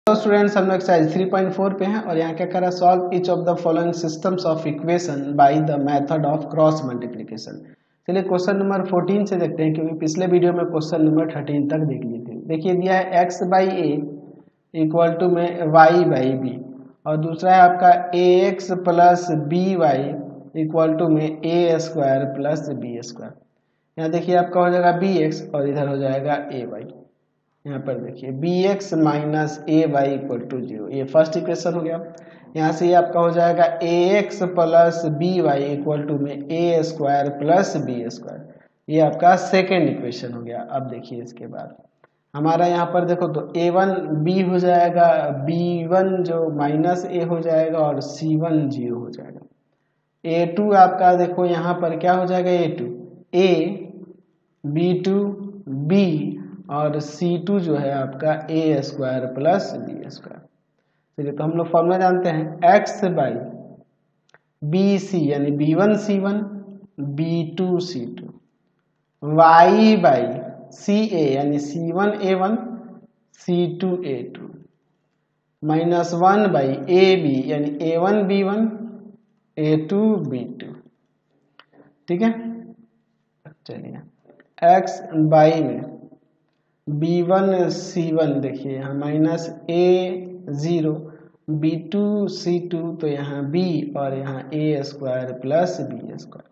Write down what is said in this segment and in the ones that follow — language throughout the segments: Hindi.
तो स्टूडेंट्स हम लोग एक्सरसाइज 3.4 पे हैं और यहाँ क्या कर रहा है, solve each of the following systems of equation by the method of cross multiplication. चलिए क्वेश्चन नंबर 14 से देखते हैं, क्योंकि पिछले वीडियो में क्वेश्चन नंबर 13 तक देख लिए थे। देखिए दिया है x by A equal to में y बाई बी, और दूसरा है आपका ax plus B Y equal to में A square plus B square. यहाँ देखिए आपका हो जाएगा bx और इधर हो जाएगा ए वाई। यहाँ पर देखिए bx minus A Y equal to 0, ये फर्स्ट इक्वेशन हो गया। यहाँ से ये आपका हो जाएगा ax plus B Y equal to में A square plus B square, ये आपका सेकेंड इक्वेशन हो गया। अब देखिए इसके बाद हमारा यहाँ पर देखो तो a1 b हो जाएगा, b1 जो माइनस ए हो जाएगा और c1 0 हो जाएगा। a2 आपका देखो यहाँ पर क्या हो जाएगा, a2 a b2 b और C2 जो है आपका A square plus B square. चलिए तो हम लोग फॉर्मूला जानते हैं, x बाई बी सी यानी b1 c1 b2 c2, y by सी ए यानी c1 a1 c2 a2, minus 1 by A B यानी a1 b1 a2 b2। ठीक है, चलिए x बाई में b1 c1 देखिए यहाँ माइनस ए 0 b2 c2 तो यहाँ b और यहाँ A square plus B square,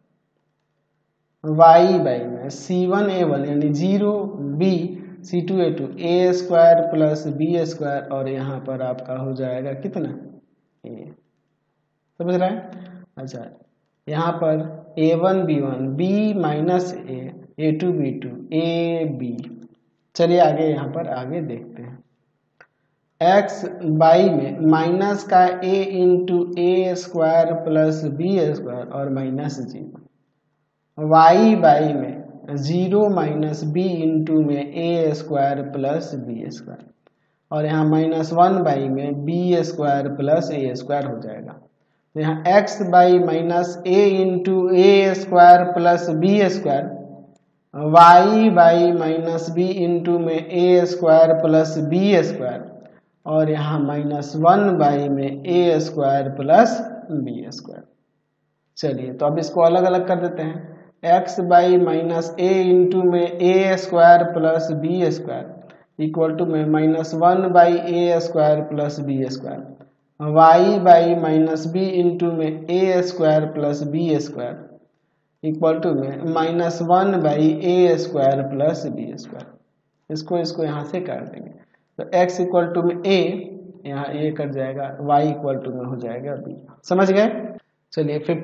y by में c1 a1 यानी 0 b c2 a2 A square plus B square, और यहाँ पर आपका हो जाएगा कितना a, समझ रहा है। अच्छा यहाँ पर a1 b1 b minus A a2 b2 a b। चलिए आगे यहाँ पर आगे देखते हैं, x बाई में माइनस का a into A square plus B square और माइनस 0, y बाई में 0 माइनस b इंटू में A square plus B square, और यहाँ माइनस 1 बाई में B square plus A square हो जाएगा। तो यहाँ x by minus a into A square plus B square, y by minus B into में A square plus B square, और यहाँ माइनस 1 बाई में A square plus B square. चलिए तो अब इसको अलग अलग कर देते हैं, x by minus A into में A square plus B square equal to में minus 1 by A square plus B square, y by minus B into में A square plus B square equal to में minus 1 by A square plus B square. इसको यहाँ से काट देंगे तो x इक्वल टू में a, यहाँ a कट जाएगा, y इक्वल टू में हो जाएगा b। समझ गए। चलिए